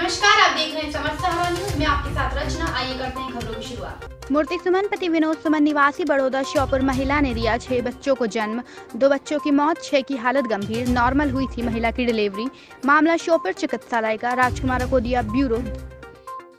नमस्कार, आप देख रहे हैं समर्थ सहारा न्यूज में आपके साथ रचना। आइए करते हैं खबरों की शुरुआत। मूर्ति सुमन पति विनोद सुमन निवासी बड़ौदा श्योपुर महिला ने दिया 6 बच्चों को जन्म। 2 बच्चों की मौत, 6 की हालत गंभीर। नॉर्मल हुई थी महिला की डिलीवरी। मामला श्योपुर चिकित्सालय का। राजकुमार को दिया ब्यूरो।